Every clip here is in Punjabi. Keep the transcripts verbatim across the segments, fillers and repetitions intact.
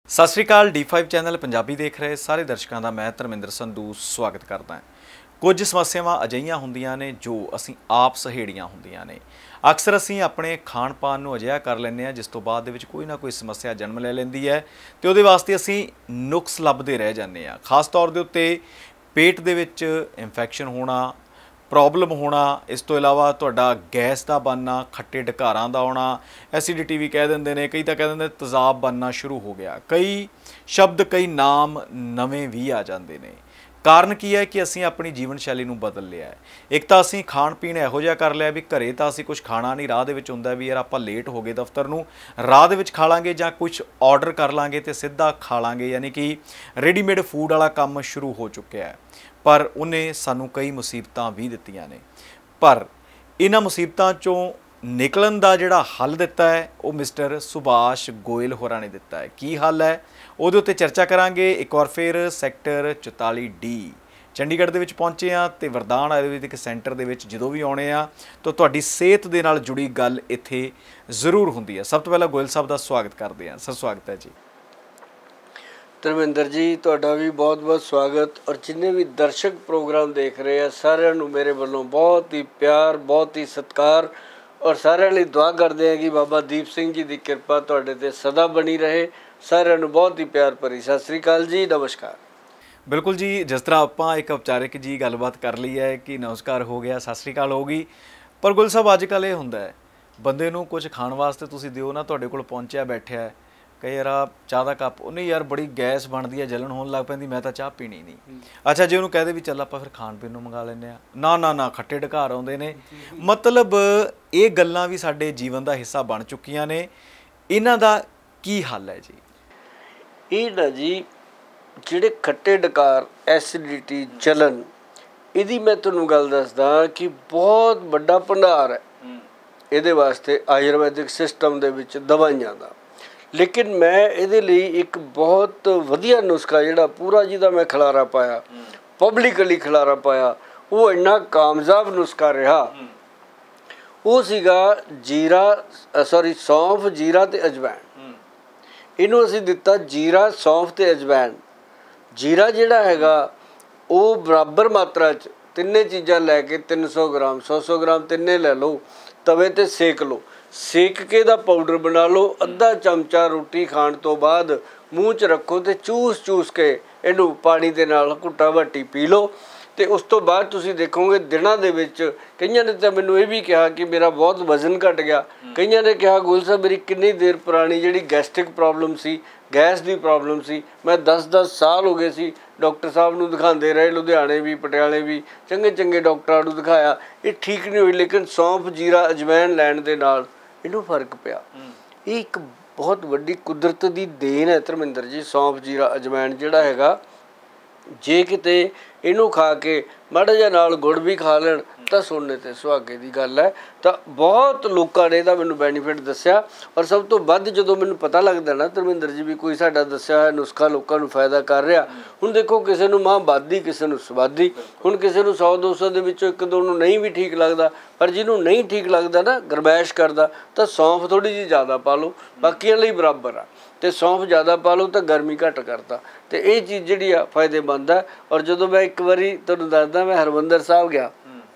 ਸਤਿ ਸ਼੍ਰੀ ਅਕਾਲ ਡੀ ਫਾइव ਚੈਨਲ ਪੰਜਾਬੀ ਦੇਖ ਰਹੇ ਸਾਰੇ ਦਰਸ਼ਕਾਂ ਦਾ ਮੈਂ ਧਰਮਿੰਦਰ ਸੰਧੂ ਸਵਾਗਤ ਕਰਦਾ ਹਾਂ। ਕੁਝ ਸਮੱਸਿਆਵਾਂ ਅਜਿਹੀਆਂ ਹੁੰਦੀਆਂ ਨੇ ਜੋ ਅਸੀਂ ਆਪ ਸਹੇੜੀਆਂ ਹੁੰਦੀਆਂ ਨੇ। ਅਕਸਰ ਅਸੀਂ ਆਪਣੇ ਖਾਣ ਪਾਣ ਨੂੰ ਅਜਿਹਾ ਕਰ ਲੈਂਦੇ ਹਾਂ ਜਿਸ ਤੋਂ ਬਾਅਦ ਦੇ ਵਿੱਚ ਕੋਈ ਨਾ ਕੋਈ ਸਮੱਸਿਆ ਜਨਮ ਲੈ ਲੈਂਦੀ ਹੈ ਤੇ ਉਹਦੇ ਵਾਸਤੇ ਅਸੀਂ ਨੁਕਸ ਲੱਭਦੇ ਰਹਿ ਜਾਂਦੇ ਹਾਂ। ਖਾਸ ਤੌਰ ਦੇ ਉੱਤੇ ਪੇਟ ਦੇ ਵਿੱਚ ਇਨਫੈਕਸ਼ਨ ਹੋਣਾ, प्रॉब्लम होना, इस तो इलावा तुहाडा गैस का बनना, खट्टे डकारां दा आउणा, एसिडिटी भी कह देंदे ने, कई तो कह देंदे तेज़ाब बनना शुरू हो गया। कई शब्द कई नाम नवें भी आ जाते हैं। कारण की है कि असीं अपनी जीवन शैली नूं बदल लिया है। एक तो असीं खाण पीण इहो जिहा कर लिया भी घरे तो असीं कुछ खाना नहीं, राह दे विच हुंदा भी यार आपां लेट हो गए दफ्तर नूं, राह दे विच खा लांगे जां कुछ ऑर्डर कर लांगे तो सीधा खा लांगे, यानी कि रेडीमेड फूड वाला काम शुरू हो चुकिया है। पर उन्हें सानू कई मुसीबतां भी दित्तियां ने, पर इन्हां मुसीबतां चों निकलन दा जिहड़ा हल दिता है वो मिस्टर सुभाष गोयल होरां ने दिता है। की हल है उहदे उत्ते चर्चा करांगे। एक बार फिर सैक्टर चौताली डी चंडीगढ़ दे विच पहुंचे आ ते वरदान आयुर्वेदिक सेंटर दे विच जदों भी आउणे आ तो तुहाडी सेहत दे नाल जुड़ी गल इत्थे जरूर हुंदी है। सब तो पहला गोयल साहब दा स्वागत करदे आ। सर स्वागत है जी। ਧਰਮਿੰਦਰ ਜੀ ਤੁਹਾਡਾ ਵੀ ਬਹੁਤ ਬਹੁਤ ਸਵਾਗਤ। ਔਰ ਜਿੰਨੇ ਵੀ ਦਰਸ਼ਕ ਪ੍ਰੋਗਰਾਮ ਦੇਖ ਰਹੇ ਆ ਸਾਰਿਆਂ ਨੂੰ ਮੇਰੇ ਵੱਲੋਂ ਬਹੁਤ ਹੀ ਪਿਆਰ, ਬਹੁਤ ਹੀ ਸਤਿਕਾਰ ਔਰ ਸਾਰਿਆਂ ਲਈ ਦੁਆ ਕਰਦੇ ਆ ਕਿ ਬਾਬਾ ਦੀਪ ਸਿੰਘ ਜੀ ਦੀ ਕਿਰਪਾ ਤੁਹਾਡੇ ਤੇ ਸਦਾ ਬਣੀ ਰਹੇ। ਸਾਰਿਆਂ ਨੂੰ ਬਹੁਤ ਹੀ ਪਿਆਰ ਭਰੀ ਸਤਿ ਸ੍ਰੀ ਅਕਾਲ ਜੀ, ਨਮਸਕਾਰ। बिल्कुल जी, जिस तरह ਆਪਾਂ एक औपचारिक जी गलबात कर ली है कि नमस्कार हो गया, सत श्री अकाल हो गई, पर गुल साहब अज कल ये ਹੁੰਦਾ है ਬੰਦੇ ਨੂੰ ਕੁਝ ਖਾਣ ਵਾਸਤੇ ਤੁਸੀਂ ਦਿਓ ਨਾ, ਤੁਹਾਡੇ ਕੋਲ ਪਹੁੰਚਿਆ ਬੈਠਿਆ ਹੈ ਕਈ ਯਾਰ ਚਾਹ ਦਾ ਕੱਪ, ਉਹਨੇ ਯਾਰ ਬੜੀ ਗੈਸ ਬਣਦੀ ਹੈ, ਜਲਣ ਹੋਣ ਲੱਗ ਪੈਂਦੀ, ਮੈਂ ਤਾਂ ਚਾਹ ਪੀਣੀ ਨਹੀਂ। ਅੱਛਾ ਜੇ ਉਹਨੂੰ ਕਹਦੇ ਵੀ ਚੱਲ ਆਪਾਂ ਫਿਰ ਖਾਣ ਪੀਣ ਨੂੰ ਮੰਗਾ ਲੈਂਦੇ ਹਾਂ, ਨਾ ਨਾ ਨਾ ਖੱਟੇ ਢਕਾਰ ਆਉਂਦੇ ਨੇ। ਮਤਲਬ ਇਹ ਗੱਲਾਂ ਵੀ ਸਾਡੇ ਜੀਵਨ ਦਾ ਹਿੱਸਾ ਬਣ ਚੁੱਕੀਆਂ ਨੇ। ਇਹਨਾਂ ਦਾ ਕੀ ਹੱਲ ਹੈ ਜੀ? ਇਹ ਨਾ ਜੀ ਜਿਹੜੇ ਖੱਟੇ ਡਕਾਰ, ਐਸਿਡਿਟੀ, ਜਲਣ, ਇਹਦੀ ਮੈਂ ਤੁਹਾਨੂੰ ਗੱਲ ਦੱਸਦਾ ਕਿ ਬਹੁਤ ਵੱਡਾ ਭੰਡਾਰ ਹੈ ਇਹਦੇ ਵਾਸਤੇ ਆਯੁਰਵੈਦਿਕ ਸਿਸਟਮ ਦੇ ਵਿੱਚ ਦਵਾਈਆਂ ਦਾ। ਲੇਕਿਨ ਮੈਂ ਇਹਦੇ ਲਈ ਇੱਕ ਬਹੁਤ ਵਧੀਆ ਨੁਸਖਾ ਜਿਹੜਾ ਪੂਰਾ ਜਿਹਦਾ ਮੈਂ ਖਿਲਾਰਾ ਪਾਇਆ, ਪਬਲਿਕਲੀ ਖਿਲਾਰਾ ਪਾਇਆ, ਉਹ ਇੰਨਾ ਕਾਮਯਾਬ ਨੁਸਖਾ ਰਿਹਾ। ਉਹ ਸੀਗਾ ਜੀਰਾ ਸੌਰੀ ਸੌਂਫ, ਜੀਰਾ ਅਤੇ ਅਜਵਾਇਣ। ਇਹਨੂੰ ਅਸੀਂ ਦਿੱਤਾ ਜੀਰਾ, ਸੌਂਫ ਅਤੇ ਅਜਵਾਇਣ। ਜੀਰਾ ਜਿਹੜਾ ਹੈਗਾ ਉਹ ਬਰਾਬਰ ਮਾਤਰਾ 'ਚ ਤਿੰਨੇ ਚੀਜ਼ਾਂ ਲੈ ਕੇ ਤਿੰਨ ਸੌ ਗ੍ਰਾਮ, ਸੌ ਸੌ ਗ੍ਰਾਮ ਤਿੰਨੇ ਲੈ ਲਓ, ਤਵੇ 'ਤੇ ਸੇਕ ਲਓ। ਸੇਕ ਕੇ ਦਾ ਪਾਊਡਰ ਬਣਾ ਲਓ। ਅੱਧਾ ਚਮਚਾ ਰੋਟੀ ਖਾਣ ਤੋਂ ਬਾਅਦ ਮੂੰਹ 'ਚ ਰੱਖੋ ਅਤੇ ਚੂਸ ਚੂਸ ਕੇ ਇਹਨੂੰ ਪਾਣੀ ਦੇ ਨਾਲ ਘੁੱਟਾ ਵੱਟੀ ਪੀ ਲਓ। ਅਤੇ ਉਸ ਤੋਂ ਬਾਅਦ ਤੁਸੀਂ ਦੇਖੋਗੇ ਦਿਨਾਂ ਦੇ ਵਿੱਚ, ਕਈਆਂ ਨੇ ਤਾਂ ਮੈਨੂੰ ਇਹ ਵੀ ਕਿਹਾ ਕਿ ਮੇਰਾ ਬਹੁਤ ਵਜ਼ਨ ਘੱਟ ਗਿਆ। ਕਈਆਂ ਨੇ ਕਿਹਾ ਗੋਲ ਸਾਹਿਬ ਮੇਰੀ ਕਿੰਨੀ ਦੇਰ ਪੁਰਾਣੀ ਜਿਹੜੀ ਗੈਸਟ੍ਰਿਕ ਪ੍ਰੋਬਲਮ ਸੀ, ਗੈਸ ਦੀ ਪ੍ਰੋਬਲਮ ਸੀ, ਮੈਂ ਦਸ ਦਸ ਸਾਲ ਹੋ ਗਏ ਸੀ ਡਾਕਟਰ ਸਾਹਿਬ ਨੂੰ ਦਿਖਾਉਂਦੇ ਰਹੇ, ਲੁਧਿਆਣੇ ਵੀ, ਪਟਿਆਲੇ ਵੀ, ਚੰਗੇ ਚੰਗੇ ਡਾਕਟਰਾਂ ਨੂੰ ਦਿਖਾਇਆ, ਇਹ ਠੀਕ ਨਹੀਂ ਹੋਈ। ਲੇਕਿਨ ਸੌਂਫ, ਜੀਰਾ, ਅਜਵਾਇਣ ਲੈਣ ਦੇ ਨਾਲ ਇਹਨੂੰ ਫਰਕ ਪਿਆ। ਇਹ ਇੱਕ ਬਹੁਤ ਵੱਡੀ ਕੁਦਰਤ ਦੀ ਦੇਣ ਹੈ ਧਰਮਿੰਦਰ ਜੀ। ਸੌਂਫ, ਜੀਰਾ, ਅਜਵਾਇਣ ਜਿਹੜਾ ਹੈਗਾ, ਜੇ ਕਿਤੇ ਇਹਨੂੰ ਖਾ ਕੇ ਮਾੜਾ ਜਿਹਾ ਨਾਲ ਗੁੜ ਵੀ ਖਾ ਲੈਣ ਤਾਂ ਸੋਨੇ 'ਤੇ ਸੁਹਾਗੇ ਦੀ ਗੱਲ ਹੈ। ਤਾਂ ਬਹੁਤ ਲੋਕਾਂ ਨੇ ਇਹਦਾ ਮੈਨੂੰ ਬੈਨੀਫਿਟ ਦੱਸਿਆ। ਔਰ ਸਭ ਤੋਂ ਵੱਧ ਜਦੋਂ ਮੈਨੂੰ ਪਤਾ ਲੱਗਦਾ ਨਾ ਧਰਮਿੰਦਰ ਜੀ ਵੀ ਕੋਈ ਸਾਡਾ ਦੱਸਿਆ ਹੋਇਆ ਨੁਸਖਾ ਲੋਕਾਂ ਨੂੰ ਫਾਇਦਾ ਕਰ ਰਿਹਾ। ਹੁਣ ਦੇਖੋ ਕਿਸੇ ਨੂੰ ਮਾਂ ਵੱਧਦੀ, ਕਿਸੇ ਨੂੰ ਸਵਾਦੀ। ਹੁਣ ਕਿਸੇ ਨੂੰ ਸੌ ਦੋ ਸੌ ਦੇ ਵਿੱਚੋਂ ਇੱਕ ਦੋ ਨੂੰ ਨਹੀਂ ਵੀ ਠੀਕ ਲੱਗਦਾ, ਪਰ ਜਿਹਨੂੰ ਨਹੀਂ ਠੀਕ ਲੱਗਦਾ ਨਾ, ਗਰਮੈਸ਼ ਕਰਦਾ, ਤਾਂ ਸੌਂਫ ਥੋੜ੍ਹੀ ਜਿਹੀ ਜ਼ਿਆਦਾ ਪਾ ਲਓ, ਬਾਕੀਆਂ ਲਈ ਬਰਾਬਰ ਆ। ਅਤੇ ਸੌਂਫ ਜ਼ਿਆਦਾ ਪਾ ਲਓ ਤਾਂ ਗਰਮੀ ਘੱਟ ਕਰਦਾ। ਅਤੇ ਇਹ ਚੀਜ਼ ਜਿਹੜੀ ਆ ਫਾਇਦੇਮੰਦ ਹੈ। ਔਰ ਜਦੋਂ ਮੈਂ ਇੱਕ ਵਾਰੀ ਤੁਹਾਨੂੰ ਦੱਸਦਾ, ਮੈਂ ਹਰਿਮੰਦਰ ਸਾਹਿਬ ਗਿਆ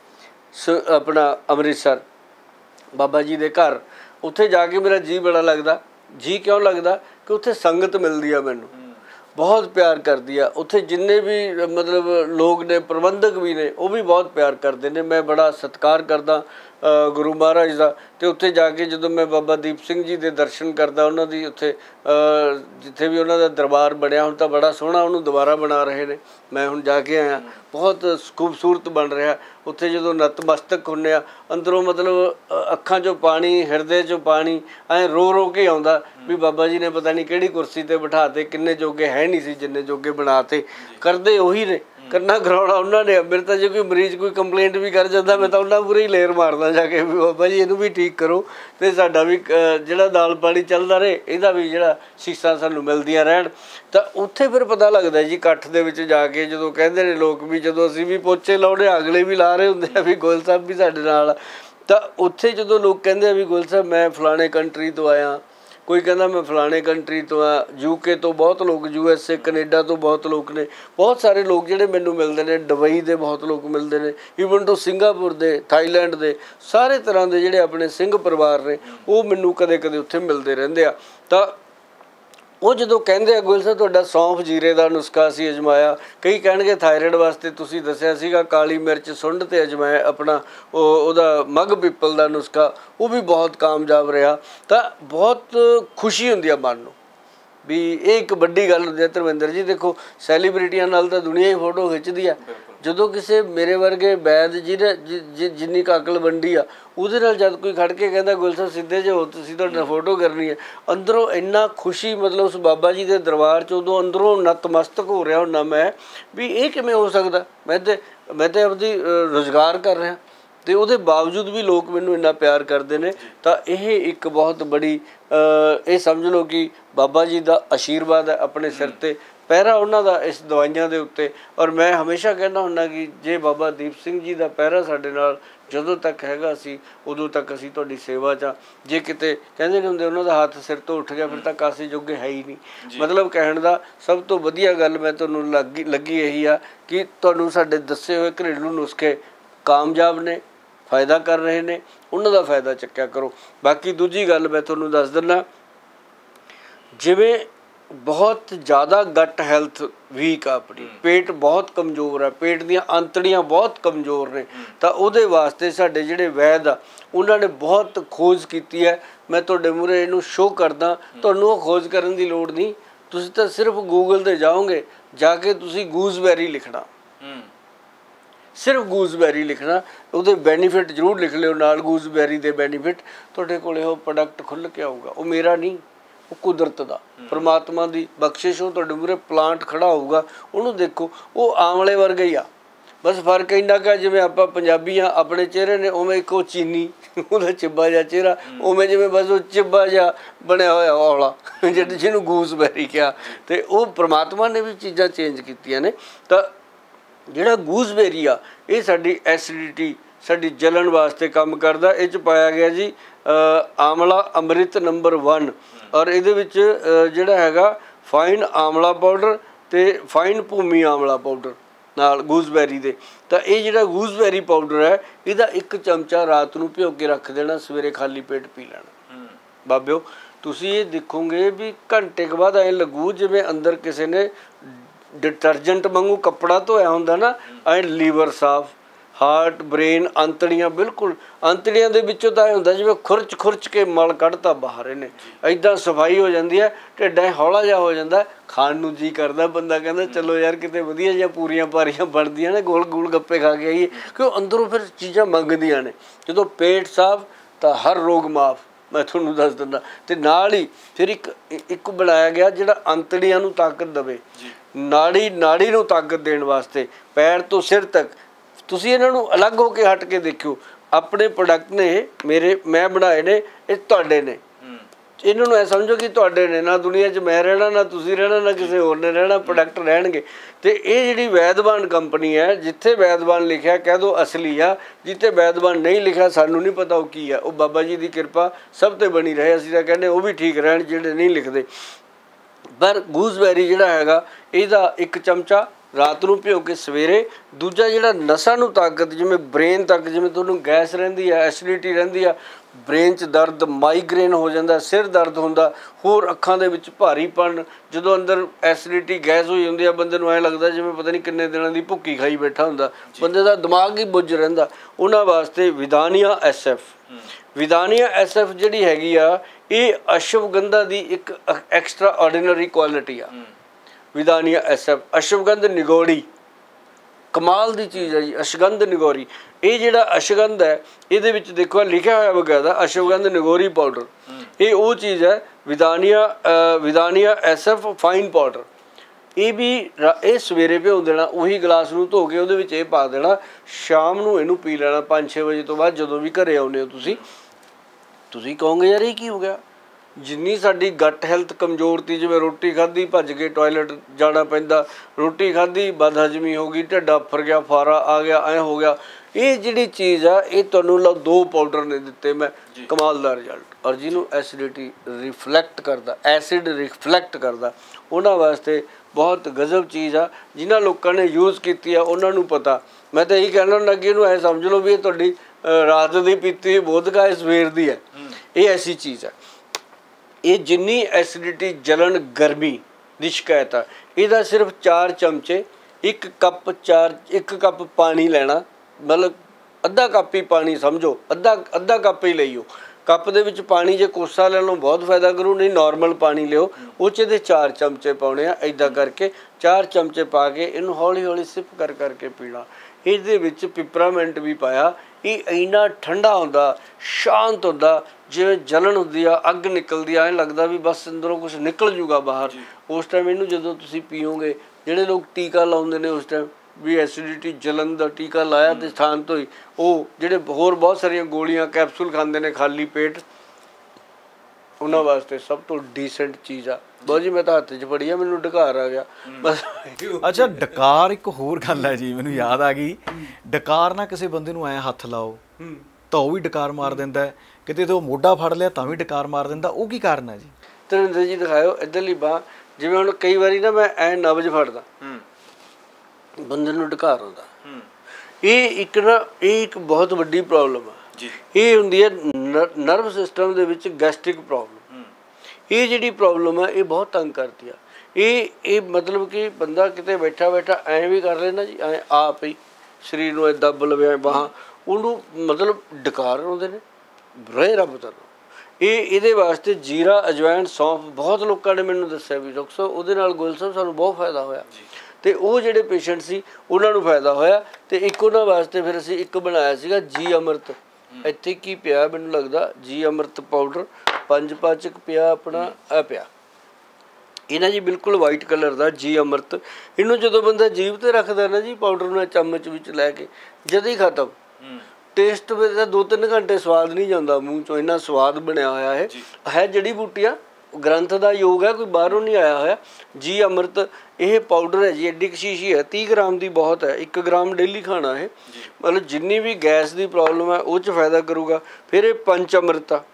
ਸ ਆਪਣਾ ਅੰਮ੍ਰਿਤਸਰ ਬਾਬਾ ਜੀ ਦੇ ਘਰ। ਉੱਥੇ ਜਾ ਕੇ ਮੇਰਾ ਜੀਅ ਬੜਾ ਲੱਗਦਾ। ਜੀਅ ਕਿਉਂ ਲੱਗਦਾ? ਕਿ ਉੱਥੇ ਸੰਗਤ ਮਿਲਦੀ ਆ, ਮੈਨੂੰ ਬਹੁਤ ਪਿਆਰ ਕਰਦੀ ਆ। ਉੱਥੇ ਜਿੰਨੇ ਵੀ ਮਤਲਬ ਲੋਕ ਨੇ, ਪ੍ਰਬੰਧਕ ਵੀ ਨੇ, ਉਹ ਵੀ ਬਹੁਤ ਪਿਆਰ ਕਰਦੇ ਨੇ। ਮੈਂ ਬੜਾ ਸਤਿਕਾਰ ਕਰਦਾ ਗੁਰੂ ਮਹਾਰਾਜ ਦਾ। ਅਤੇ ਉੱਥੇ ਜਾ ਕੇ ਜਦੋਂ ਮੈਂ ਬਾਬਾ ਦੀਪ ਸਿੰਘ ਜੀ ਦੇ ਦਰਸ਼ਨ ਕਰਦਾ, ਉਹਨਾਂ ਦੀ ਉੱਥੇ ਜਿੱਥੇ ਵੀ ਉਹਨਾਂ ਦਾ ਦਰਬਾਰ ਬਣਿਆ, ਹੁਣ ਤਾਂ ਬੜਾ ਸੋਹਣਾ ਉਹਨੂੰ ਦੁਬਾਰਾ ਬਣਾ ਰਹੇ ਨੇ, ਮੈਂ ਹੁਣ ਜਾ ਕੇ ਆਇਆ, ਬਹੁਤ ਖੂਬਸੂਰਤ ਬਣ ਰਿਹਾ। ਉੱਥੇ ਜਦੋਂ ਨਤਮਸਤਕ ਹੁੰਦੇ ਆ, ਅੰਦਰੋਂ ਮਤਲਬ ਅੱਖਾਂ 'ਚੋਂ ਪਾਣੀ, ਹਿਰਦੇ 'ਚੋਂ ਪਾਣੀ ਐਂ ਰੋ ਰੋ ਕੇ ਆਉਂਦਾ ਵੀ ਬਾਬਾ ਜੀ ਨੇ ਪਤਾ ਨਹੀਂ ਕਿਹੜੀ ਕੁਰਸੀ 'ਤੇ ਬਿਠਾ ਤੇ, ਕਿੰਨੇ ਜੋਗੇ ਹੈ ਨਹੀਂ ਸੀ ਜਿੰਨੇ ਜੋਗੇ ਬਣਾ ਤੇ। ਕਰਦੇ ਉਹੀ ਨੇ, ਕਰਨਾ ਕਰਾਉਣਾ ਉਹਨਾਂ ਨੇ। ਮੇਰੇ ਤਾਂ ਜੇ ਕੋਈ ਮਰੀਜ਼ ਕੋਈ ਕੰਪਲੇਂਟ ਵੀ ਕਰ ਜਾਂਦਾ, ਮੈਂ ਤਾਂ ਉਹਨਾਂ ਪੂਰੇ ਹੀ ਲੇਰ ਮਾਰਦਾ ਜਾ ਕੇ ਵੀ ਬਾਬਾ ਜੀ ਇਹਨੂੰ ਵੀ ਠੀਕ ਕਰੋ ਅਤੇ ਸਾਡਾ ਵੀ ਜਿਹੜਾ ਦਾਲ ਪਾਣੀ ਚੱਲਦਾ ਰਹੇ, ਇਹਦਾ ਵੀ ਜਿਹੜਾ ਸੀਸਾਂ ਸਾਨੂੰ ਮਿਲਦੀਆਂ ਰਹਿਣ। ਤਾਂ ਉੱਥੇ ਫਿਰ ਪਤਾ ਲੱਗਦਾ ਜੀ ਇਕੱਠ ਦੇ ਵਿੱਚ ਜਾ ਕੇ, ਜਦੋਂ ਕਹਿੰਦੇ ਨੇ ਲੋਕ ਵੀ, ਜਦੋਂ ਅਸੀਂ ਵੀ ਪੋਚੇ ਲਾਉਣੇ, ਅਗਲੇ ਵੀ ਲਾ ਰਹੇ ਹੁੰਦੇ ਆ ਵੀ ਗੋਲ ਸਾਹਿਬ ਵੀ ਸਾਡੇ ਨਾਲ। ਤਾਂ ਉੱਥੇ ਜਦੋਂ ਲੋਕ ਕਹਿੰਦੇ ਆ ਵੀ ਗੋਲ ਸਾਹਿਬ ਮੈਂ ਫਲਾਣੇ ਕੰਟਰੀ ਤੋਂ ਆਇਆ, कोई कहता मैं फलाने कंट्री तो आ, यूके तो बहुत लोग, यूएसए कनेडा तो बहुत लोग ने, बहुत सारे लोग ਜਿਹੜੇ ਮੈਨੂੰ ਮਿਲਦੇ ਨੇ, ਦੁਬਈ ਦੇ ਬਹੁਤ ਲੋਕ ਮਿਲਦੇ ਨੇ, ਈਵਨ ਟੂ ਸਿੰਗਾਪੁਰ ਦੇ, ਥਾਈਲੈਂਡ ਦੇ, ਸਾਰੇ ਤਰ੍ਹਾਂ ਦੇ ਜਿਹੜੇ ਆਪਣੇ ਸਿੰਘ ਪਰਿਵਾਰ ਨੇ ਉਹ ਮੈਨੂੰ ਕਦੇ ਕਦੇ ਉੱਥੇ ਮਿਲਦੇ ਰਹਿੰਦੇ ਆ। ਤਾਂ ਉਹ ਜਦੋਂ ਕਹਿੰਦੇ ਆ ਗੋਇਲ ਸਾਹਿਬ ਤੁਹਾਡਾ ਸੌਂਫ ਜੀਰੇ ਦਾ ਨੁਸਖਾ ਅਸੀਂ ਅਜਮਾਇਆ, ਕਈ ਕਹਿਣਗੇ ਥਾਇਰਾਇਡ ਵਾਸਤੇ ਤੁਸੀਂ ਦੱਸਿਆ ਸੀਗਾ ਕਾਲੀ ਮਿਰਚ ਸੁੰਡ ਤੇ ਅਜਮਾਇਆ ਆਪਣਾ ਉਹ ਉਹਦਾ ਮਗ ਪਿੱਪਲ ਦਾ ਨੁਸਖਾ, ਉਹ ਵੀ ਬਹੁਤ ਕਾਮਯਾਬ ਰਿਹਾ। ਤਾਂ ਬਹੁਤ ਖੁਸ਼ੀ ਹੁੰਦੀ ਆ ਮਨ ਨੂੰ ਵੀ ਇਹ ਇੱਕ ਵੱਡੀ ਗੱਲ ਹੁੰਦੀ ਹੈ। ਧਰਮਿੰਦਰ ਜੀ ਦੇਖੋ ਸੈਲੀਬ੍ਰਿਟੀਆਂ ਨਾਲ ਤਾਂ ਦੁਨੀਆ ਹੀ ਫੋਟੋ ਖਿੱਚਦੀ ਆ, ਜਦੋਂ ਕਿਸੇ ਮੇਰੇ ਵਰਗੇ ਵੈਦ ਜਿਹਨੇ ਜਿੰਨੀ ਕੁ ਅਕਲ ਵੰਡੀ ਆ ਉਹਦੇ ਨਾਲ ਜਦ ਕੋਈ ਖੜ ਕੇ ਕਹਿੰਦਾ ਗੁਲ ਸਾਹਿਬ ਸਿੱਧੇ ਜਿਹੇ ਹੋ ਤੁਸੀਂ, ਤੁਹਾਡੇ ਨਾਲ ਫੋਟੋ ਕਰਨੀ ਹੈ, ਅੰਦਰੋਂ ਇੰਨਾ ਖੁਸ਼ੀ, ਮਤਲਬ ਉਸ ਬਾਬਾ ਜੀ ਦੇ ਦਰਬਾਰ 'ਚ ਉਦੋਂ ਅੰਦਰੋਂ ਨਤਮਸਤਕ ਹੋ ਰਿਹਾ ਹੁੰਦਾ ਮੈਂ ਵੀ ਇਹ ਕਿਵੇਂ ਹੋ ਸਕਦਾ, ਮੈਂ ਤਾਂ ਮੈਂ ਤਾਂ ਆਪਦੀ ਰੁਜ਼ਗਾਰ ਕਰ ਰਿਹਾ ਅਤੇ ਉਹਦੇ ਬਾਵਜੂਦ ਵੀ ਲੋਕ ਮੈਨੂੰ ਇੰਨਾ ਪਿਆਰ ਕਰਦੇ ਨੇ। ਤਾਂ ਇਹ ਇੱਕ ਬਹੁਤ ਬੜੀ ਇਹ ਸਮਝ ਲਓ ਕਿ ਬਾਬਾ ਜੀ ਦਾ ਆਸ਼ੀਰਵਾਦ ਹੈ ਆਪਣੇ ਸਿਰ 'ਤੇ, ਪਹਿਰਾ ਉਹਨਾਂ ਦਾ ਇਸ ਦਵਾਈਆਂ ਦੇ ਉੱਤੇ। ਔਰ ਮੈਂ ਹਮੇਸ਼ਾ ਕਹਿੰਦਾ ਹੁੰਦਾ ਕਿ ਜੇ ਬਾਬਾ ਦੀਪ ਸਿੰਘ ਜੀ ਦਾ ਪਹਿਰਾ ਸਾਡੇ ਨਾਲ ਜਦੋਂ ਤੱਕ ਹੈਗਾ ਸੀ ਉਦੋਂ ਤੱਕ ਅਸੀਂ ਤੁਹਾਡੀ ਸੇਵਾ 'ਚ ਹਾਂ। ਜੇ ਕਿਤੇ ਕਹਿੰਦੇ ਨਹੀਂ ਹੁੰਦੇ ਉਹਨਾਂ ਦਾ ਹੱਥ ਸਿਰ ਤੋਂ ਉੱਠ ਗਿਆ ਫਿਰ ਤਾਂ ਕਾਸੇ ਜੋਗੇ ਹੈ ਹੀ ਨਹੀਂ। ਮਤਲਬ ਕਹਿਣ ਦਾ ਸਭ ਤੋਂ ਵਧੀਆ ਗੱਲ ਮੈਂ ਤੁਹਾਨੂੰ ਲੱਗੀ ਲੱਗੀ ਇਹੀ ਆ ਕਿ ਤੁਹਾਨੂੰ ਸਾਡੇ ਦੱਸੇ ਹੋਏ ਘਰੇਲੂ ਨੁਸਖੇ ਕਾਮਯਾਬ ਨੇ, ਫਾਇਦਾ ਕਰ ਰਹੇ ਨੇ, ਉਹਨਾਂ ਦਾ ਫਾਇਦਾ ਚੱਕਿਆ ਕਰੋ। ਬਾਕੀ ਦੂਜੀ ਗੱਲ ਮੈਂ ਤੁਹਾਨੂੰ ਦੱਸ ਦਿੰਦਾ, ਜਿਵੇਂ ਬਹੁਤ ਜ਼ਿਆਦਾ ਗੱਟ ਹੈਲਥ ਵੀਕ ਆ ਆਪਣੀ, ਪੇਟ ਬਹੁਤ ਕਮਜ਼ੋਰ ਹੈ, ਪੇਟ ਦੀਆਂ ਅੰਤੜੀਆਂ ਬਹੁਤ ਕਮਜ਼ੋਰ ਨੇ, ਤਾਂ ਉਹਦੇ ਵਾਸਤੇ ਸਾਡੇ ਜਿਹੜੇ ਵੈਦ ਆ ਉਹਨਾਂ ਨੇ ਬਹੁਤ ਖੋਜ ਕੀਤੀ ਹੈ। ਮੈਂ ਤੁਹਾਡੇ ਮੂਹਰੇ ਇਹਨੂੰ ਸ਼ੋਅ ਕਰਦਾ, ਤੁਹਾਨੂੰ ਉਹ ਖੋਜ ਕਰਨ ਦੀ ਲੋੜ ਨਹੀਂ, ਤੁਸੀਂ ਤਾਂ ਸਿਰਫ ਗੂਗਲ 'ਤੇ ਜਾਓਗੇ, ਜਾ ਕੇ ਤੁਸੀਂ ਗੂਸਬੈਰੀ ਲਿਖਣਾ, ਸਿਰਫ ਗੂਸਬੈਰੀ ਲਿਖਣਾ, ਉਹਦੇ ਬੈਨੀਫਿਟ ਜ਼ਰੂਰ ਲਿਖ ਲਿਓ ਨਾਲ, ਗੂਸਬੈਰੀ ਦੇ ਬੈਨੀਫਿਟ, ਤੁਹਾਡੇ ਕੋਲ ਉਹ ਪ੍ਰੋਡਕਟ ਖੁੱਲ੍ਹ ਕੇ ਆਊਗਾ। ਉਹ ਮੇਰਾ ਨਹੀਂ, ਉਹ ਕੁਦਰਤ ਦਾ, ਪਰਮਾਤਮਾ ਦੀ ਬਖਸ਼ਿਸ਼। ਉਹ ਤੁਹਾਡੇ ਮੂਹਰੇ ਪਲਾਂਟ ਖੜ੍ਹਾ ਹੋਊਗਾ, ਉਹਨੂੰ ਦੇਖੋ, ਉਹ ਆਮਲੇ ਵਰਗਾ ਹੀ ਆ, ਬਸ ਫਰਕ ਇੰਨਾ ਕੁ ਜਿਵੇਂ ਆਪਾਂ ਪੰਜਾਬੀ ਹਾਂ, ਆਪਣੇ ਚਿਹਰੇ ਨੇ ਉਵੇਂ ਇੱਕ ਉਹ ਚੀਨੀ, ਉਹਦਾ ਚਿੱਬਾ ਜਿਹਾ ਚਿਹਰਾ, ਉਵੇਂ ਜਿਵੇਂ ਬਸ ਉਹ ਚਿੱਬਾ ਜਿਹਾ ਬਣਿਆ ਹੋਇਆ ਔਲਾ ਜਿਹਨੂੰ ਜਿਹਨੂੰ ਗੂਸਬੈਰੀ ਕਿਹਾ। ਅਤੇ ਉਹ ਪਰਮਾਤਮਾ ਨੇ ਵੀ ਚੀਜ਼ਾਂ ਚੇਂਜ ਕੀਤੀਆਂ ਨੇ। ਤਾਂ ਜਿਹੜਾ ਗੂਸਬੈਰੀ ਆ ਇਹ ਸਾਡੀ ਐਸੀਡਿਟੀ, ਸਾਡੀ ਜਲਣ ਵਾਸਤੇ ਕੰਮ ਕਰਦਾ। ਇਹ 'ਚ ਪਾਇਆ ਗਿਆ ਜੀ ਆਮਲਾ ਅੰਮ੍ਰਿਤ ਨੰਬਰ ਵਨ, ਔਰ ਇਹਦੇ ਵਿੱਚ ਜਿਹੜਾ ਹੈਗਾ ਫਾਈਨ ਆਮਲਾ ਪਾਊਡਰ ਅਤੇ ਫਾਈਨ ਭੂਮੀ ਆਮਲਾ ਪਾਊਡਰ ਨਾਲ ਗੂਸਬੈਰੀ ਦੇ। ਤਾਂ ਇਹ ਜਿਹੜਾ ਗੂਸਬੈਰੀ ਪਾਊਡਰ ਹੈ ਇਹਦਾ ਇੱਕ ਚਮਚਾ ਰਾਤ ਨੂੰ ਭਿਓ ਕੇ ਰੱਖ ਦੇਣਾ, ਸਵੇਰੇ ਖਾਲੀ ਪੇਟ ਪੀ ਲੈਣਾ। ਬਾਬਿਓ ਤੁਸੀਂ ਇਹ ਦੇਖੋਗੇ ਵੀ ਘੰਟੇ ਕੁ ਬਾਅਦ ਐਂ ਲੱਗੂ ਜਿਵੇਂ ਅੰਦਰ ਕਿਸੇ ਨੇ ਡਿਟਰਜੈਂਟ ਵਾਂਗੂ ਕੱਪੜਾ ਧੋਇਆ ਹੁੰਦਾ ਨਾ, ਐਂ ਲੀਵਰ ਸਾਫ਼, ਹਾਰਟ, ਬ੍ਰੇਨ, ਅੰਤੜੀਆਂ, ਬਿਲਕੁਲ ਅੰਤੜੀਆਂ ਦੇ ਵਿੱਚੋਂ ਤਾਂ ਇਹ ਹੁੰਦਾ ਜਿਵੇਂ ਖੁਰਚ ਖੁਰਚ ਕੇ ਮਲ ਕੱਢਤਾ ਬਾਹਰ ਇਹਨੇ, ਇੱਦਾਂ ਸਫਾਈ ਹੋ ਜਾਂਦੀ ਹੈ, ਢਿੱਡ ਐਂ ਹੌਲਾ ਜਿਹਾ ਹੋ ਜਾਂਦਾ, ਖਾਣ ਨੂੰ ਜੀ ਕਰਦਾ, ਬੰਦਾ ਕਹਿੰਦਾ ਚਲੋ ਯਾਰ ਕਿਤੇ ਵਧੀਆ ਜਿਹਾ ਪੂਰੀਆਂ ਪਾਰੀਆਂ ਬਣਦੀਆਂ ਨੇ, ਗੋਲ ਗੋਲ ਗੱਪੇ ਖਾ ਕੇ ਆਈਏ, ਕਿਉਂ ਅੰਦਰੋਂ ਫਿਰ ਚੀਜ਼ਾਂ ਮੰਗਦੀਆਂ ਨੇ। ਜਦੋਂ ਪੇਟ ਸਾਫ਼ ਤਾਂ ਹਰ ਰੋਗ ਮਾਫ, ਮੈਂ ਤੁਹਾਨੂੰ ਦੱਸ ਦਿੰਦਾ। ਅਤੇ ਨਾਲ ਹੀ ਫਿਰ ਇੱਕ ਇੱਕ ਬਣਾਇਆ ਗਿਆ ਜਿਹੜਾ ਅੰਤੜੀਆਂ ਨੂੰ ਤਾਕਤ ਦੇਵੇ, ਨਾੜੀ ਨਾੜੀ ਨੂੰ ਤਾਕਤ ਦੇਣ ਵਾਸਤੇ, ਪੈਰ ਤੋਂ ਸਿਰ ਤੱਕ। ਤੁਸੀਂ ਇਹਨਾਂ ਨੂੰ ਅਲੱਗ ਹੋ ਕੇ ਹਟ ਕੇ ਦੇਖਿਓ, ਆਪਣੇ ਪ੍ਰੋਡਕਟ ਨੇ ਮੇਰੇ, ਮੈਂ ਬਣਾਏ ਨੇ, ਇਹ ਤੁਹਾਡੇ ਨੇ। ਇਹਨਾਂ ਨੂੰ ਐ ਸਮਝੋ ਕਿ ਤੁਹਾਡੇ ਨੇ, ਨਾ ਦੁਨੀਆ 'ਚ ਮੈਂ ਰਹਿਣਾ, ਨਾ ਤੁਸੀਂ ਰਹਿਣਾ, ਨਾ ਕਿਸੇ ਹੋਰ ਨੇ ਰਹਿਣਾ, ਪ੍ਰੋਡਕਟ ਰਹਿਣਗੇ। ਅਤੇ ਇਹ ਜਿਹੜੀ ਵੈਦਵਾਨ ਕੰਪਨੀ ਹੈ, ਜਿੱਥੇ ਵੈਦਵਾਨ ਲਿਖਿਆ ਕਹਿ ਦਿਓ ਅਸਲੀ ਆ, ਜਿੱਥੇ ਵੈਦਵਾਨ ਨਹੀਂ ਲਿਖਿਆ ਸਾਨੂੰ ਨਹੀਂ ਪਤਾ ਉਹ ਕੀ ਆ। ਉਹ ਬਾਬਾ ਜੀ ਦੀ ਕਿਰਪਾ ਸਭ 'ਤੇ ਬਣੀ ਰਹੇ, ਅਸੀਂ ਤਾਂ ਕਹਿੰਦੇ ਉਹ ਵੀ ਠੀਕ ਰਹਿਣ ਜਿਹੜੇ ਨਹੀਂ ਲਿਖਦੇ। ਪਰ ਗੂਸਬੈਰੀ ਜਿਹੜਾ ਹੈਗਾ ਇਹਦਾ ਇੱਕ ਚਮਚਾ ਰਾਤ ਨੂੰ ਭਿਓ ਕੇ ਸਵੇਰੇ, ਦੂਜਾ ਜਿਹੜਾ ਨਸਾਂ ਨੂੰ ਤਾਕਤ, ਜਿਵੇਂ ਬ੍ਰੇਨ ਤੱਕ, ਜਿਵੇਂ ਤੁਹਾਨੂੰ ਗੈਸ ਰਹਿੰਦੀ ਆ, ਐਸੀਡਿਟੀ ਰਹਿੰਦੀ ਆ, ਬ੍ਰੇਨ 'ਚ ਦਰਦ, ਮਾਈਗ੍ਰੇਨ ਹੋ ਜਾਂਦਾ, ਸਿਰ ਦਰਦ ਹੁੰਦਾ, ਹੋਰ ਅੱਖਾਂ ਦੇ ਵਿੱਚ ਭਾਰੀਪਣ, ਜਦੋਂ ਅੰਦਰ ਐਸੀਡਿਟੀ ਗੈਸ ਹੋਈ ਹੁੰਦੀ ਆ, ਬੰਦੇ ਨੂੰ ਐਂ ਲੱਗਦਾ ਜਿਵੇਂ ਪਤਾ ਨਹੀਂ ਕਿੰਨੇ ਦਿਨਾਂ ਦੀ ਭੁੱਕੀ ਖਾਈ ਬੈਠਾ ਹੁੰਦਾ, ਬੰਦੇ ਦਾ ਦਿਮਾਗ ਹੀ ਬੁੱਝ ਰਹਿੰਦਾ। ਉਹਨਾਂ ਵਾਸਤੇ Vidaniya S F, Vidaniya S F ਜਿਹੜੀ ਹੈਗੀ ਆ ਇਹ ਅਸ਼ਵਗੰਧਾ ਦੀ ਇੱਕ ਐਕਸਟਰਾ ਆਰਡੀਨਰੀ ਕੁਆਲਿਟੀ ਆ। ਵਿਦਾਨੀਆ ਐਸ ਐਫ, ਅਸ਼ਵਗੰਧ ਨਿਗੋਰੀ, ਕਮਾਲ ਦੀ ਚੀਜ਼ ਹੈ ਜੀ, ਅਸ਼ਗੰਧ ਨਿਗੋਰੀ। ਇਹ ਜਿਹੜਾ ਅਸ਼ਗੰਧ ਹੈ ਇਹਦੇ ਵਿੱਚ ਦੇਖੋ ਲਿਖਿਆ ਹੋਇਆ ਬਕਾਇਦਾ ਅਸ਼ਵਗੰਧ ਨਿਗੋਰੀ ਪਾਊਡਰ, ਇਹ ਉਹ ਚੀਜ਼ ਹੈ। Vidaniya Vidaniya S F fine powder, ਇਹ ਵੀ ਇਹ ਸਵੇਰੇ ਭਿਓ ਦੇਣਾ, ਉਹੀ ਗਲਾਸ ਨੂੰ ਧੋ ਕੇ ਉਹਦੇ ਵਿੱਚ ਇਹ ਪਾ ਦੇਣਾ, ਸ਼ਾਮ ਨੂੰ ਇਹਨੂੰ ਪੀ ਲੈਣਾ ਪੰਜ ਛੇ ਵਜੇ ਤੋਂ ਬਾਅਦ, ਜਦੋਂ ਵੀ ਘਰੇ ਆਉਂਦੇ ਹੋ ਤੁਸੀਂ। ਤੁਸੀਂ ਕਹੋਗੇ ਯਾਰ ਇਹ ਕੀ ਹੋ ਗਿਆ, ਜਿੰਨੀ ਸਾਡੀ ਗੱਟ ਹੈਲਥ ਕਮਜ਼ੋਰ ਤੀ, ਜਿਵੇਂ ਰੋਟੀ ਖਾਧੀ ਭੱਜ ਕੇ ਟੋਇਲਟ ਜਾਣਾ ਪੈਂਦਾ, ਰੋਟੀ ਖਾਧੀ ਬਦਹਜ਼ਮੀ ਹੋ ਗਈ, ਢਿੱਡ ਆਫਰ ਗਿਆ, ਫਾਰਾ ਆ ਗਿਆ, ਐਂ ਹੋ ਗਿਆ। ਇਹ ਜਿਹੜੀ ਚੀਜ਼ ਆ ਇਹ ਤੁਹਾਨੂੰ ਲਓ ਦੋ ਪਾਊਡਰ ਨੇ ਦਿੱਤੇ ਮੈਂ, ਕਮਾਲ ਦਾ ਰਿਜ਼ਲਟ। ਔਰ ਜਿਹਨੂੰ ਐਸਿਡਿਟੀ ਰਿਫਲੈਕਟ ਕਰਦਾ, ਐਸਿਡ ਰਿਫਲੈਕਟ ਕਰਦਾ, ਉਹਨਾਂ ਵਾਸਤੇ ਬਹੁਤ ਗਜ਼ਬ ਚੀਜ਼ ਆ। ਜਿਨ੍ਹਾਂ ਲੋਕਾਂ ਨੇ ਯੂਜ਼ ਕੀਤੀ ਆ ਉਹਨਾਂ ਨੂੰ ਪਤਾ। ਮੈਂ ਤਾਂ ਇਹੀ ਕਹਿਣਾ ਹੁੰਦਾ ਕਿ ਇਹਨੂੰ ਐ ਸਮਝ ਲਓ ਵੀ ਇਹ ਤੁਹਾਡੀ ਰਾਤ ਦੀ ਪੀਤੀ ਵੋਦਕਾ ਹੈ, ਸਵੇਰ ਦੀ ਹੈ। ਇਹ ਐਸੀ ਚੀਜ਼ ਹੈ। ਇਹ ਜਿੰਨੀ ਐਸਿਡਿਟੀ, ਜਲਣ, ਗਰਮੀ ਦੀ ਸ਼ਿਕਾਇਤ ਆ, ਇਹਦਾ ਸਿਰਫ ਚਾਰ ਚਮਚੇ ਇੱਕ ਕੱਪ ਚਾਰ ਇੱਕ ਕੱਪ ਪਾਣੀ ਲੈਣਾ, ਮਤਲਬ ਅੱਧਾ ਕੱਪ ਹੀ ਪਾਣੀ ਸਮਝੋ, ਅੱਧਾ ਅੱਧਾ ਕੱਪ ਹੀ ਲਈਓ। ਕੱਪ ਦੇ ਵਿੱਚ ਪਾਣੀ ਜੇ ਕੋਸਾ ਲੈ ਲਓ ਬਹੁਤ ਫਾਇਦਾ ਕਰੂ, ਨਹੀਂ ਨੋਰਮਲ ਪਾਣੀ ਲਿਓ, ਉਹ 'ਚ ਇਹਦੇ ਚਾਰ ਚਮਚੇ ਪਾਉਣੇ ਆ। ਇੱਦਾਂ ਕਰਕੇ ਚਾਰ ਚਮਚੇ ਪਾ ਕੇ ਇਹਨੂੰ ਹੌਲੀ ਹੌਲੀ ਸਿਪ ਕਰ ਕਰਕੇ ਪੀਣਾ। ਇਹਦੇ ਵਿੱਚ ਪਿਪਰਾਮੈਂਟ ਵੀ ਪਾਇਆ। ਇਹ ਇੰਨਾ ਠੰਡਾ ਹੁੰਦਾ, ਸ਼ਾਂਤ ਹੁੰਦਾ, ਜਿਵੇਂ ਜਲਣ ਹੁੰਦੀ ਆ, ਅੱਗ ਨਿਕਲਦੀ ਆ, ਐਂ ਲੱਗਦਾ ਵੀ ਬਸ ਅੰਦਰੋਂ ਕੁਛ ਨਿਕਲ ਜੂਗਾ ਬਾਹਰ। ਉਸ ਟਾਈਮ ਇਹਨੂੰ ਜਦੋਂ ਤੁਸੀਂ ਪੀਓਗੇ, ਜਿਹੜੇ ਲੋਕ ਟੀਕਾ ਲਾਉਂਦੇ ਨੇ ਉਸ ਟਾਈਮ ਵੀ ਐਸਿਡਿਟੀ ਜਲਣ ਦਾ ਟੀਕਾ ਲਾਇਆ ਤੇ ਸਥਾਨ ਤੋਂ ਹੀ, ਉਹ ਜਿਹੜੇ ਹੋਰ ਬਹੁਤ ਸਾਰੀਆਂ ਗੋਲੀਆਂ ਕੈਪਸੂਲ ਖਾਂਦੇ ਨੇ ਖਾਲੀ ਪੇਟ, ਉਹਨਾਂ ਵਾਸਤੇ ਸਭ ਤੋਂ ਡੀਸੈਂਟ ਚੀਜ਼ ਆ। ਬਹੁਤ ਜੀ ਮੈਂ ਤਾਂ ਹੱਥ 'ਚ ਫੜੀ ਆ, ਮੈਨੂੰ ਡਕਾਰ ਆ ਗਿਆ ਬਸ। ਅੱਛਾ, ਡਕਾਰ ਇੱਕ ਹੋਰ ਗੱਲ ਹੈ ਜੀ, ਮੈਨੂੰ ਯਾਦ ਆ ਗਈ। ਡਕਾਰ ਨਾ ਕਿਸੇ ਬੰਦੇ ਨੂੰ ਐਂ ਹੱਥ ਲਾਓ ਤਾਂ ਉਹ ਵੀ ਡਕਾਰ ਮਾਰ ਦਿੰਦਾ, ਕਿਤੇ ਤੋਂ ਮੋਢਾ ਫੜ ਲਿਆ ਤਾਂ ਵੀ ਡਕਾਰ ਮਾਰ ਦਿੰਦਾ। ਉਹ ਕੀ ਕਾਰਨ ਹੈ ਜੀ? ਧਰਮਿੰਦਰ ਜੀ ਦਿਖਾਇਓ ਇੱਧਰਲੀ ਬਾਂਹ। ਜਿਵੇਂ ਹੁਣ ਕਈ ਵਾਰੀ ਨਾ ਮੈਂ ਐਂ ਨਬਜ਼ ਫੜਦਾ, ਬੰਦੇ ਨੂੰ ਡਕਾਰ ਆਉਂਦਾ। ਇਹ ਇੱਕ ਨਾ ਇਹ ਇੱਕ ਬਹੁਤ ਵੱਡੀ ਪ੍ਰੋਬਲਮ ਆ। ਇਹ ਹੁੰਦੀ ਹੈ ਨਰਵ ਸਿਸਟਮ ਦੇ ਵਿੱਚ ਗੈਸਟ੍ਰਿਕ ਪ੍ਰੋਬਲਮ। ਇਹ ਜਿਹੜੀ ਪ੍ਰੋਬਲਮ ਆ ਇਹ ਬਹੁਤ ਤੰਗ ਕਰਦੀ ਆ। ਇਹ ਇਹ ਮਤਲਬ ਕਿ ਬੰਦਾ ਕਿਤੇ ਬੈਠਾ ਬੈਠਾ ਐਂ ਵੀ ਕਰ ਲੈਣਾ ਜੀ, ਐਂ ਆਪ ਹੀ ਸਰੀਰ ਨੂੰ ਦੱਬ ਲਵੇ ਬਾਹਾਂ, ਉਹਨੂੰ ਮਤਲਬ ਡਕਾਰ ਆਉਂਦੇ ਨੇ। ਰਹੇ ਰੱਬ ਤੁਹਾਨੂੰ। ਇਹ ਇਹਦੇ ਵਾਸਤੇ ਜੀਰਾ, ਅਜਵਾਇਣ, ਸੌਂਫ ਬਹੁਤ ਲੋਕਾਂ ਨੇ ਮੈਨੂੰ ਦੱਸਿਆ ਵੀ ਡਾਕਟਰ ਸਾਹਿਬ ਉਹਦੇ ਨਾਲ ਗੋਇਲ ਸਾਹਿਬ ਸਾਨੂੰ ਬਹੁਤ ਫਾਇਦਾ ਹੋਇਆ। ਅਤੇ ਉਹ ਜਿਹੜੇ ਪੇਸ਼ੈਂਟ ਸੀ ਉਹਨਾਂ ਨੂੰ ਫਾਇਦਾ ਹੋਇਆ। ਅਤੇ ਇੱਕ ਉਹਨਾਂ ਵਾਸਤੇ ਫਿਰ ਅਸੀਂ ਇੱਕ ਬਣਾਇਆ ਸੀਗਾ ਜੀ ਅੰਮ੍ਰਿਤ। ਇੱਥੇ ਕੀ ਪਿਆ ਮੈਨੂੰ ਲੱਗਦਾ, ਜੀ ਅੰਮ੍ਰਿਤ ਪਾਊਡਰ ਪੰਜ ਪਾਚਕ ਪਿਆ ਆਪਣਾ, ਆ ਪਿਆ ਇਹ ਨਾ ਜੀ, ਬਿਲਕੁਲ ਵਾਈਟ ਕਲਰ ਦਾ ਜੀ ਅੰਮ੍ਰਿਤ। ਇਹਨੂੰ ਜਦੋਂ ਬੰਦਾ ਜੀਭ 'ਤੇ ਰੱਖਦਾ ਨਾ ਜੀ, ਪਾਊਡਰ ਨੂੰ ਚਮਚ ਵਿੱਚ ਲੈ ਕੇ, ਜਦ ਹੀ ਖਤਮ। ਟੇਸਟ ਫਿਰ ਤਾਂ ਦੋ ਤਿੰਨ ਘੰਟੇ ਸਵਾਦ ਨਹੀਂ ਜਾਂਦਾ ਮੂੰਹ 'ਚੋਂ, ਇੰਨਾ ਸਵਾਦ ਬਣਿਆ ਹੋਇਆ ਇਹ ਹੈ। ਜੜੀ ਬੂਟੀਆਂ ਗ੍ਰੰਥ ਦਾ ਯੋਗ ਹੈ, ਕੋਈ ਬਾਹਰੋਂ ਨਹੀਂ ਆਇਆ ਹੋਇਆ। ਜੀ ਅੰਮ੍ਰਿਤ ਇਹ ਪਾਊਡਰ ਹੈ ਜੀ, ਐਡੀ ਕੁ ਸ਼ੀਸ਼ੀ ਹੈ, ਤੀਹ ਗ੍ਰਾਮ ਦੀ ਬਹੁਤ ਹੈ। ਇੱਕ ਗ੍ਰਾਮ ਡੇਲੀ ਖਾਣਾ ਇਹ, ਮਤਲਬ ਜਿੰਨੀ ਵੀ ਗੈਸ ਦੀ ਪ੍ਰੋਬਲਮ ਹੈ ਉਹ 'ਚ ਫਾਇਦਾ ਕਰੂਗਾ। ਫਿਰ ਇਹ ਪੰਚ ਅੰਮ੍ਰਿਤ ਆ।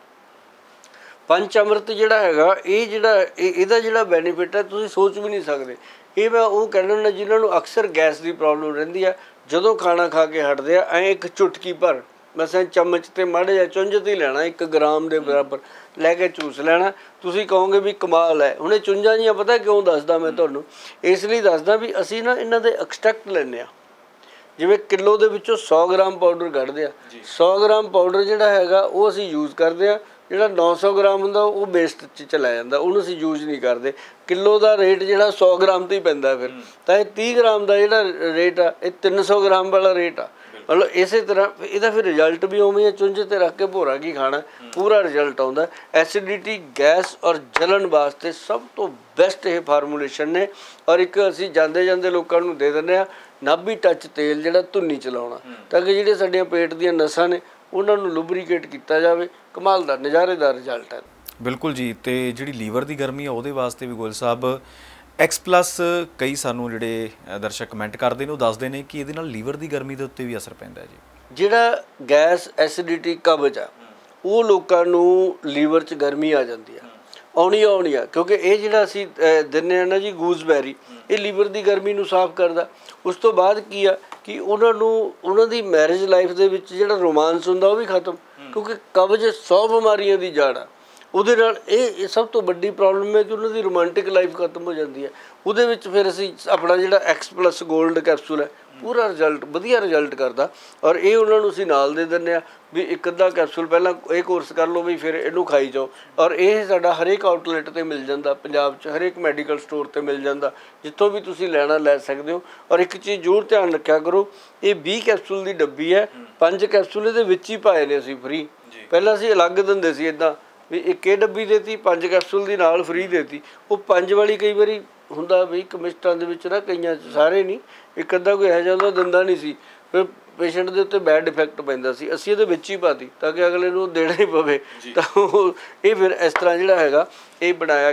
ਪੰਚ ਅੰਮ੍ਰਿਤ ਜਿਹੜਾ ਹੈਗਾ, ਇਹ ਜਿਹੜਾ ਇਹ ਇਹਦਾ ਜਿਹੜਾ ਬੈਨੀਫਿਟ ਹੈ ਤੁਸੀਂ ਸੋਚ ਵੀ ਨਹੀਂ ਸਕਦੇ। ਇਹ ਮੈਂ ਉਹ ਕਹਿਣਾ ਹੁੰਦਾ ਜਿਹਨਾਂ ਨੂੰ ਅਕਸਰ ਗੈਸ ਦੀ ਪ੍ਰੋਬਲਮ ਰਹਿੰਦੀ ਆ, ਜਦੋਂ ਖਾਣਾ ਖਾ ਕੇ ਹਟਦੇ ਆ, ਐਂ ਇੱਕ ਚੁਟਕੀ ਭਰ ਮਸਾਂ ਚਮਚ 'ਤੇ ਮਾੜਾ ਜਿਹਾ ਚੁੰਝ 'ਤੇ ਹੀ ਲੈਣਾ, ਇੱਕ ਗ੍ਰਾਮ ਦੇ ਬਰਾਬਰ ਲੈ ਕੇ ਚੂਸ ਲੈਣਾ। ਤੁਸੀਂ ਕਹੋਗੇ ਵੀ ਕਮਾਲ ਹੈ। ਹੁਣ ਇਹ ਚੁੰਝਾਂ ਜੀਆਂ ਪਤਾ ਕਿਉਂ ਦੱਸਦਾ ਮੈਂ ਤੁਹਾਨੂੰ? ਇਸ ਲਈ ਦੱਸਦਾ ਵੀ ਅਸੀਂ ਨਾ ਇਹਨਾਂ ਦੇ ਐਕਸਟ੍ਰੈਕਟ ਲੈਂਦੇ ਹਾਂ। ਜਿਵੇਂ ਕਿਲੋ ਦੇ ਵਿੱਚੋਂ ਸੌ ਗ੍ਰਾਮ ਪਾਊਡਰ ਕੱਢਦੇ ਆ, ਸੌ ਗ੍ਰਾਮ ਪਾਊਡਰ ਜਿਹੜਾ ਹੈਗਾ ਉਹ ਅਸੀਂ ਯੂਜ਼ ਕਰਦੇ ਹਾਂ। ਜਿਹੜਾ ਨੌ ਸੌ ਗ੍ਰਾਮ ਹੁੰਦਾ ਉਹ ਵੇਸਟ 'ਚ ਚਲਾ ਜਾਂਦਾ, ਉਹਨੂੰ ਅਸੀਂ ਯੂਜ਼ ਨਹੀਂ ਕਰਦੇ। ਕਿਲੋ ਦਾ ਰੇਟ ਜਿਹੜਾ ਸੌ ਗ੍ਰਾਮ 'ਤੇ ਹੀ ਪੈਂਦਾ ਫਿਰ, ਤਾਂ ਇਹ ਤੀਹ ਗ੍ਰਾਮ ਦਾ ਜਿਹੜਾ ਰੇਟ ਆ ਇਹ ਤਿੰਨ ਸੌ ਗ੍ਰਾਮ ਵਾਲਾ ਰੇਟ ਆ। ਮਤਲਬ ਇਸੇ ਤਰ੍ਹਾਂ ਇਹਦਾ ਫਿਰ ਰਿਜ਼ਲਟ ਵੀ ਉਵੇਂ ਹੈ, ਚੁੰਝ 'ਤੇ ਰੱਖ ਕੇ ਭੋਰਾ ਕੀ ਖਾਣਾ, ਪੂਰਾ ਰਿਜ਼ਲਟ ਆਉਂਦਾ। ਐਸਿਡਿਟੀ, ਗੈਸ ਔਰ ਜਲਣ ਵਾਸਤੇ ਸਭ ਤੋਂ ਬੈਸਟ ਇਹ ਫਾਰਮੂਲੇਸ਼ਨ ਨੇ। ਔਰ ਇੱਕ ਅਸੀਂ ਜਾਂਦੇ ਜਾਂਦੇ ਲੋਕਾਂ ਨੂੰ ਦੇ ਦਿੰਦੇ ਹਾਂ ਨਾਭੀ ਟੱਚ ਤੇਲ, ਜਿਹੜਾ ਧੁੰਨੀ ਚਲਾਉਣਾ, ਤਾਂ ਕਿ ਜਿਹੜੇ ਸਾਡੀਆਂ ਪੇਟ ਦੀਆਂ ਨਸਾਂ ਨੇ ਉਹਨਾਂ ਨੂੰ ਲੁਬਰੀਕੇਟ ਕੀਤਾ ਜਾਵੇ। ਕਮਾਲ ਦਾ ਨਜ਼ਾਰੇਦਾਰ ਰਿਜ਼ਲਟ ਹੈ। ਬਿਲਕੁਲ ਜੀ। ਅਤੇ ਜਿਹੜੀ ਲੀਵਰ ਦੀ ਗਰਮੀ ਆ ਉਹਦੇ ਵਾਸਤੇ ਵੀ ਗੋਇਲ ਸਾਹਿਬ ਐਕਸ ਪਲੱਸ, ਕਈ ਸਾਨੂੰ ਜਿਹੜੇ ਦਰਸ਼ਕ ਕਮੈਂਟ ਕਰਦੇ ਨੇ ਉਹ ਦੱਸਦੇ ਨੇ ਕਿ ਇਹਦੇ ਨਾਲ ਲੀਵਰ ਦੀ ਗਰਮੀ ਦੇ ਉੱਤੇ ਵੀ ਅਸਰ ਪੈਂਦਾ ਜੀ। ਜਿਹੜਾ ਗੈਸ, ਐਸਿਡਿਟੀ, ਕਬਜ਼ ਆ, ਉਹ ਲੋਕਾਂ ਨੂੰ ਲੀਵਰ 'ਚ ਗਰਮੀ ਆ ਜਾਂਦੀ ਆ, ਆਉਣੀ ਆਉਣੀ ਆ। ਕਿਉਂਕਿ ਇਹ ਜਿਹੜਾ ਅਸੀਂ ਦਿੰਦੇ ਹਾਂ ਨਾ ਜੀ ਗੂਸਬੈਰੀ, ਇਹ ਲੀਵਰ ਦੀ ਗਰਮੀ ਨੂੰ ਸਾਫ਼ ਕਰਦਾ। ਉਸ ਤੋਂ ਬਾਅਦ ਕੀ ਆ ਕਿ ਉਹਨਾਂ ਨੂੰ ਉਹਨਾਂ ਦੀ ਮੈਰਿਜ ਲਾਈਫ ਦੇ ਵਿੱਚ ਜਿਹੜਾ ਰੋਮਾਂਸ ਹੁੰਦਾ ਉਹ ਵੀ ਖਤਮ, ਕਿਉਂਕਿ ਕਬਜ਼ ਸੌ ਬਿਮਾਰੀਆਂ ਦੀ ਜੜ ਆ। ਉਹਦੇ ਨਾਲ ਇਹ ਸਭ ਤੋਂ ਵੱਡੀ ਪ੍ਰੋਬਲਮ ਹੈ ਕਿ ਉਹਨਾਂ ਦੀ ਰੋਮਾਂਟਿਕ ਲਾਈਫ ਖਤਮ ਹੋ ਜਾਂਦੀ ਹੈ। ਉਹਦੇ ਵਿੱਚ ਫਿਰ ਅਸੀਂ ਆਪਣਾ ਜਿਹੜਾ ਐਕਸ ਪਲੱਸ ਗੋਲਡ ਕੈਪਸੂਲ ਹੈ, ਪੂਰਾ ਰਿਜ਼ਲਟ ਵਧੀਆ ਰਿਜ਼ਲਟ ਕਰਦਾ। ਔਰ ਇਹ ਉਹਨਾਂ ਨੂੰ ਅਸੀਂ ਨਾਲ ਦੇ ਦਿੰਦੇ ਹਾਂ ਵੀ ਇੱਕ ਅੱਧਾ ਕੈਪਸੂਲ ਪਹਿਲਾਂ ਇਹ ਕੋਰਸ ਕਰ ਲਓ ਵੀ ਫਿਰ ਇਹਨੂੰ ਖਾਈ ਜਾਓ। ਔਰ ਇਹ ਸਾਡਾ ਹਰੇਕ ਆਊਟਲੈਟ 'ਤੇ ਮਿਲ ਜਾਂਦਾ, ਪੰਜਾਬ 'ਚ ਹਰੇਕ ਮੈਡੀਕਲ ਸਟੋਰ 'ਤੇ ਮਿਲ ਜਾਂਦਾ, ਜਿੱਥੋਂ ਵੀ ਤੁਸੀਂ ਲੈਣਾ ਲੈ ਸਕਦੇ ਹੋ। ਔਰ ਇੱਕ ਚੀਜ਼ ਜ਼ਰੂਰ ਧਿਆਨ ਰੱਖਿਆ ਕਰੋ, ਇਹ ਵੀਹ ਕੈਪਸੂਲ ਦੀ ਡੱਬੀ ਹੈ, ਪੰਜ ਕੈਪਸੂਲ ਇਹਦੇ ਵਿੱਚ ਹੀ ਪਾਏ ਨੇ ਅਸੀਂ ਫਰੀ। ਪਹਿਲਾਂ ਅਸੀਂ ਅਲੱਗ ਦਿੰਦੇ ਸੀ ਇੱਦਾਂ ਵੀ ਇੱਕ ਇਹ ਡੱਬੀ ਦੇਤੀ, ਪੰਜ ਕੈਪਸੂਲ ਦੀ ਨਾਲ ਫਰੀ ਦੇਤੀ। ਉਹ ਪੰਜ ਵਾਲੀ ਕਈ ਵਾਰੀ ਹੁੰਦਾ ਵੀ ਕੈਮਿਸਟਾਂ ਦੇ ਵਿੱਚ ਨਾ, ਕਈਆਂ 'ਚ, ਸਾਰੇ ਨਹੀਂ, ਇੱਕ ਅੱਧਾ ਕੋਈ ਇਹੋ ਜਿਹਾ ਹੁੰਦਾ ਦਿੰਦਾ ਨਹੀਂ ਸੀ, ਫਿਰ ਪੇਸ਼ੈਂਟ ਦੇ ਉੱਤੇ ਬੈਡ ਇਫੈਕਟ ਪੈਂਦਾ ਸੀ। ਅਸੀਂ ਇਹਦੇ ਵਿੱਚ ਹੀ ਪਾਤੀ ਤਾਂ ਕਿ ਅਗਲੇ ਨੂੰ ਦੇਣਾ ਹੀ ਪਵੇ। ਤਾਂ ਉਹ ਇਹ ਫਿਰ ਇਸ ਤਰ੍ਹਾਂ ਜਿਹੜਾ ਹੈਗਾ ਇਹ ਬਣਾਇਆ ਗਿਆ।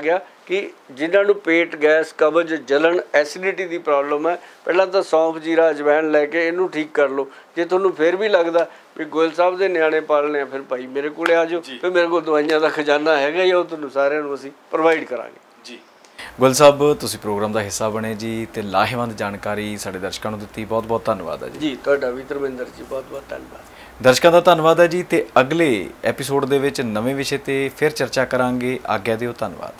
ਕਿ ਜਿਨ੍ਹਾਂ ਨੂੰ ਪੇਟ ਗੈਸ ਕਬਜ਼ ਜਲਣ ਐਸਿਡਿਟੀ ਦੀ ਪ੍ਰੋਬਲਮ ਹੈ, ਪਹਿਲਾਂ ਤਾਂ ਸੌਂਫ ਜੀਰਾ ਅਜਵਾਇਣ ਲੈ ਕੇ ਇਹਨੂੰ ਠੀਕ ਕਰ ਲਓ। ਜੇ ਤੁਹਾਨੂੰ ਫਿਰ ਵੀ ਲੱਗਦਾ ਵੀ ਗੋਇਲ ਸਾਹਿਬ ਦੇ ਨਿਆਣੇ ਪਾਲਣੇ ਆ, ਫਿਰ ਭਾਈ ਮੇਰੇ ਕੋਲ ਆ ਜਾਓ, ਫਿਰ ਮੇਰੇ ਕੋਲ ਦਵਾਈਆਂ ਦਾ ਖਜ਼ਾਨਾ ਹੈਗਾ ਹੀ, ਉਹ ਤੁਹਾਨੂੰ ਸਾਰਿਆਂ ਨੂੰ ਅਸੀਂ ਪ੍ਰੋਵਾਈਡ ਕਰਾਂਗੇ ਜੀ। ਗੋਇਲ ਸਾਹਿਬ ਤੁਸੀਂ ਪ੍ਰੋਗਰਾਮ ਦਾ ਹਿੱਸਾ ਬਣੇ ਜੀ ਤੇ ਲਾਹੇਵੰਦ ਜਾਣਕਾਰੀ ਸਾਡੇ ਦਰਸ਼ਕਾਂ ਨੂੰ ਦਿੱਤੀ, ਬਹੁਤ ਬਹੁਤ ਧੰਨਵਾਦ ਹੈ ਜੀ। ਜੀ ਤੁਹਾਡਾ ਵੀ ਧਰਮਿੰਦਰ ਜੀ ਬਹੁਤ ਬਹੁਤ ਧੰਨਵਾਦ। ਦਰਸ਼ਕਾਂ ਦਾ ਧੰਨਵਾਦ ਹੈ ਜੀ ਤੇ ਅਗਲੇ ਐਪੀਸੋਡ ਦੇ ਵਿੱਚ ਨਵੇਂ ਵਿਸ਼ੇ ਤੇ ਫਿਰ ਚਰਚਾ ਕਰਾਂਗੇ। ਆਗਿਆ ਦਿਓ, ਧੰਨਵਾਦ।